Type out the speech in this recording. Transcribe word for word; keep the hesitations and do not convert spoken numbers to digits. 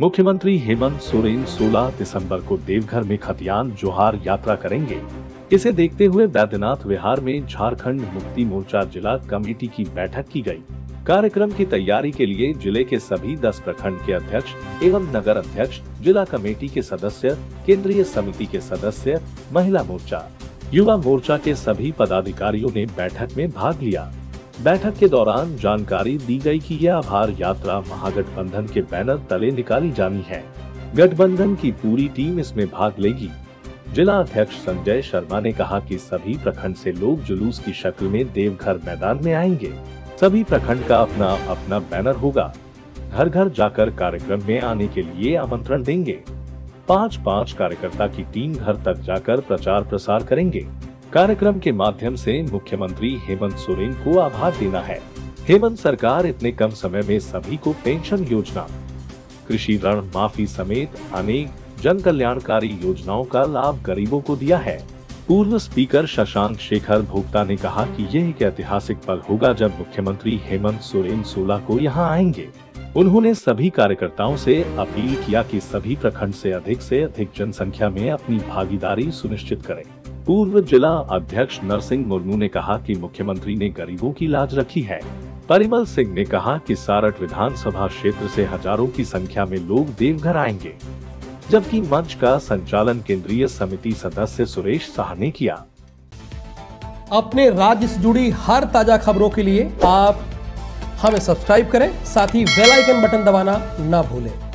मुख्यमंत्री हेमंत सोरेन सोलह दिसंबर को देवघर में खतियान जोहार यात्रा करेंगे। इसे देखते हुए बैद्यनाथ विहार में झारखंड मुक्ति मोर्चा जिला कमेटी की बैठक की गई। कार्यक्रम की तैयारी के लिए जिले के सभी दस प्रखंड के अध्यक्ष एवं नगर अध्यक्ष, जिला कमेटी के सदस्य, केंद्रीय समिति के सदस्य, महिला मोर्चा, युवा मोर्चा के सभी पदाधिकारियों ने बैठक में भाग लिया। बैठक के दौरान जानकारी दी गई कि यह आभार यात्रा महागठबंधन के बैनर तले निकाली जानी है। गठबंधन की पूरी टीम इसमें भाग लेगी। जिला अध्यक्ष संजय शर्मा ने कहा कि सभी प्रखंड से लोग जुलूस की शक्ल में देवघर मैदान में आएंगे। सभी प्रखंड का अपना अपना बैनर होगा। घर घर जाकर कार्यक्रम में आने के लिए आमंत्रण देंगे। पाँच पाँच कार्यकर्ता की टीम घर तक जाकर प्रचार प्रसार करेंगे। कार्यक्रम के माध्यम से मुख्यमंत्री हेमंत सोरेन को आभार देना है। हेमंत सरकार इतने कम समय में सभी को पेंशन योजना, कृषि ऋण माफी समेत अनेक जन कल्याणकारी योजनाओं का लाभ गरीबों को दिया है। पूर्व स्पीकर शशांक शेखर भोक्ता ने कहा कि यह एक ऐतिहासिक पल होगा जब मुख्यमंत्री हेमंत सोरेन सोलह को यहां आएंगे। उन्होंने सभी कार्यकर्ताओं से अपील किया कि सभी प्रखंड से अधिक से अधिक जनसंख्या में अपनी भागीदारी सुनिश्चित करें। पूर्व जिला अध्यक्ष नरसिंह मुर्मू ने कहा कि मुख्यमंत्री ने गरीबों की लाज रखी है। परिमल सिंह ने कहा कि सारठ विधानसभा क्षेत्र से हजारों की संख्या में लोग देवघर आएंगे, जबकि मंच का संचालन केंद्रीय समिति सदस्य सुरेश शाह ने किया। अपने राज्य से जुड़ी हर ताजा खबरों के लिए आप हमें सब्सक्राइब करें, साथ ही बेल आइकन बटन दबाना ना भूलें।